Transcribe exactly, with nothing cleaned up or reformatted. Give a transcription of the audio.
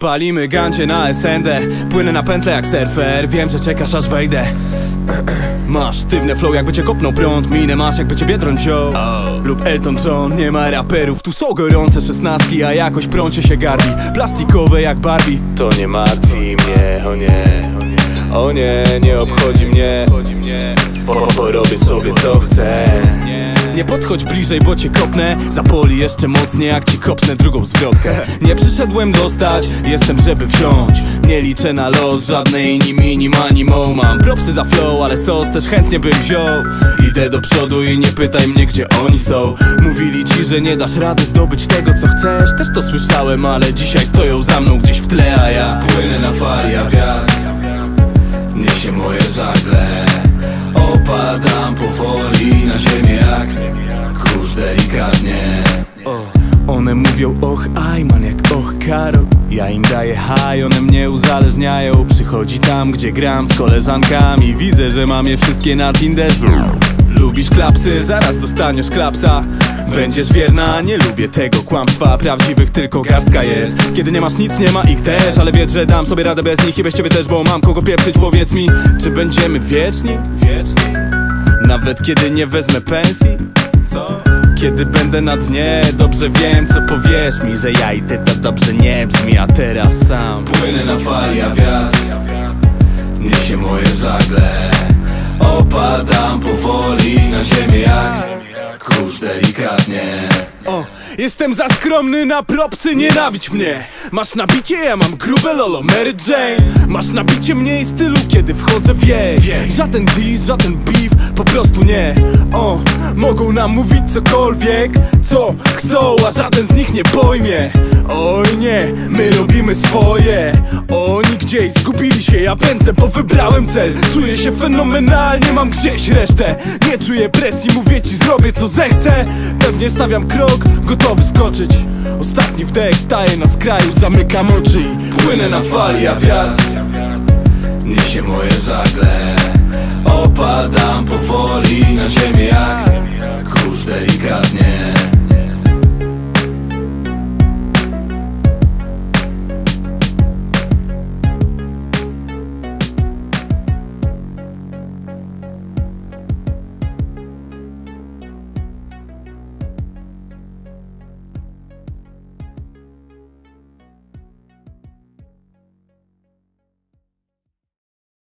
Palimy gancie na S N D, płynę na pętlę jak surfer. Wiem, że czekasz aż wejdę. Masz sztywne flow, jakby cię kopnął prąd. Minę masz, jakby cię Biedroń ciął lub Elton John. Nie ma raperów, tu są gorące szesnastki, a jakoś prącie się garbi. Plastikowe jak Barbie. To nie martwi mnie, o nie. O nie, nie obchodzi mnie, bo, bo robię sobie co chcę. Nie podchodź bliżej, bo cię kopnę. Zapoli jeszcze mocniej, jak ci kopnę drugą zwrotkę. Nie przyszedłem dostać, jestem żeby wziąć. Nie liczę na los, żadnej ni mini mani mo. Mam propsy za flow, ale sos też chętnie bym wziął. Idę do przodu i nie pytaj mnie, gdzie oni są. Mówili ci, że nie dasz rady zdobyć tego, co chcesz. Też to słyszałem, ale dzisiaj stoją za mną gdzieś w tle. A ja płynę na fali, a wiatr niesie moje żagle. Opadam powoli na ziemię jak kurz delikatnie. O, one mówią och Ajman jak och Karol. Ja im daję haj, one mnie uzależniają. Przychodzi tam, gdzie gram z koleżankami. Widzę, że mam je wszystkie na Tinderzu. Lubisz klapsy? Zaraz dostaniesz klapsa. Będziesz wierna, nie lubię tego kłamstwa. Prawdziwych tylko garstka jest. Kiedy nie masz nic, nie ma ich też. Ale wiedz, że dam sobie radę bez nich i bez ciebie też, bo mam kogo pieprzyć. Powiedz mi, czy będziemy wieczni? Wieczni? Nawet kiedy nie wezmę pensji? Co? Kiedy będę na dnie, dobrze wiem, co powiesz mi. Że ja idę, to dobrze nie brzmi, a teraz sam płynę na fali, a wiatr niesie moje żagle. Opadam powoli na ziemię jak kurz delikatnie. O, jestem za skromny na propsy, nienawidź mnie. Masz nabicie, ja mam grube lolo, Mary Jane. Masz nabicie mniej stylu, kiedy wchodzę w jej. Żaden diss, żaden beef, po prostu nie. O, mogą nam mówić cokolwiek, co chcą, a żaden z nich nie pojmie. Oj nie, my robimy swoje. Oni gdzieś zgubili się, ja pędzę, bo wybrałem cel. Czuję się fenomenalnie, mam gdzieś resztę. Nie czuję presji, mówię ci, zrobię co zechcę. Pewnie stawiam krok, gotowy skoczyć. Ostatni wdech, staję na skraju, zamykam oczy i płynę na fali, a wiatr niesie moje żagle. Opadam powoli na ziemię jak kurz delikatnie.